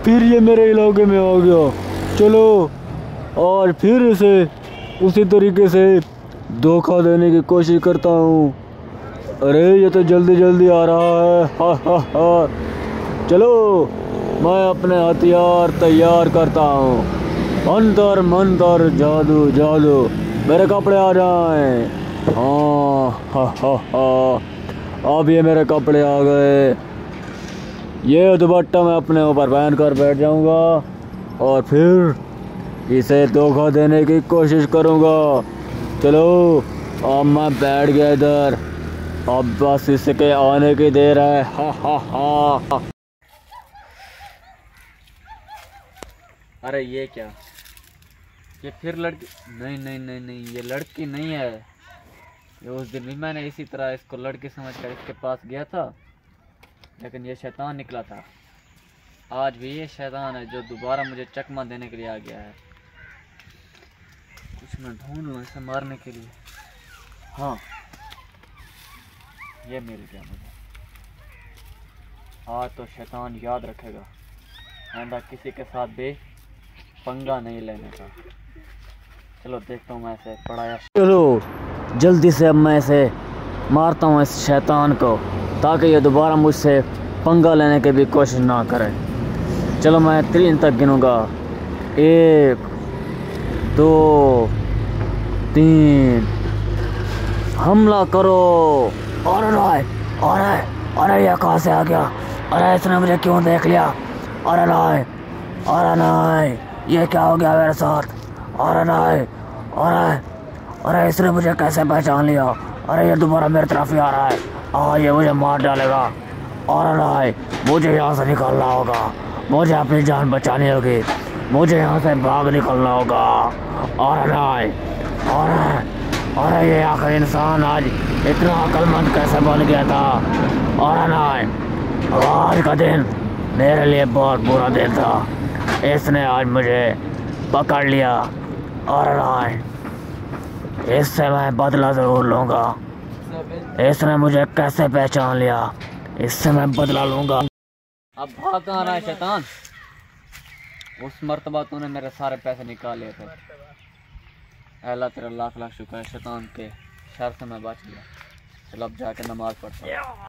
फिर ये मेरे इलाके में आ गया। चलो आज फिर इसे उसी तरीके से धोखा देने की कोशिश करता हूँ। अरे ये तो जल्दी जल्दी आ रहा है। हा हा हा। चलो मैं अपने हथियार तैयार करता हूँ। मंतर मंतर जादू जादू मेरे कपड़े आ जाएं। हाँ हा हा हा। अब ये मेरे कपड़े आ गए। ये दुपट्टा मैं अपने ऊपर पहन कर बैठ जाऊंगा और फिर इसे धोखा देने की कोशिश करूंगा। चलो अब मैं बैठ गया इधर। अब बस इसके आने की देर है। हा हा हा। अरे ये क्या, ये फिर लड़की? नहीं नहीं नहीं नहीं, ये लड़की नहीं है। ये उस दिन भी मैंने इसी तरह इसको लड़की समझकर इसके पास गया था, लेकिन ये शैतान निकला था। आज भी ये शैतान है जो दोबारा मुझे चकमा देने के लिए आ गया है। कुछ मैं ढूंढ लूँ इसे मारने के लिए। हाँ, ये मिल गया मुझे। आज तो शैतान याद रखेगा, आइंदा किसी के साथ भी पंगा नहीं लेने का। चलो देखता हूँ मैं इसे पढ़ाया। चलो जल्दी से अब मैं इसे मारता हूँ इस शैतान को, ताकि ये दोबारा मुझसे पंगा लेने की भी कोशिश ना करे। चलो मैं 3 तक गिनूँगा। 1 2 3। हमला करो। अरे ये कहाँ से आ गया? अरे इसने मुझे क्यों देख लिया? अरे नहीं, ये क्या हो गया मेरे साथ? अरे नहीं, अरे इसने मुझे कैसे पहचान लिया? अरे ये दोबारा मेरी तरफ ही आ रहा है। ये मुझे मार डालेगा। अरे नहीं, मुझे यहाँ से निकलना होगा। मुझे अपनी जान बचानी होगी। मुझे यहाँ से भाग निकलना होगा। अरे नहीं, अरे ये आखिर इंसान आज इतना अक्लमंद कैसे बन गया था? अरे नहीं, आज का दिन मेरे लिए बहुत बुरा दिन था। इसने आज मुझे पकड़ लिया। अरे नहीं, इससे मैं बदला ज़रूर लूँगा। इसने मुझे कैसे पहचान लिया? इससे मैं बदला लूँगा। अब भाग कहाँ रहा है शैतान? उस मर्तबा तूने मेरे सारे पैसे निकाल लिए थे। अल्लाह तेरा लाख लाख शुक्र है, शैतान के शर से मैं बच गया। चलो अब जाके नमाज पढ़ता हूँ।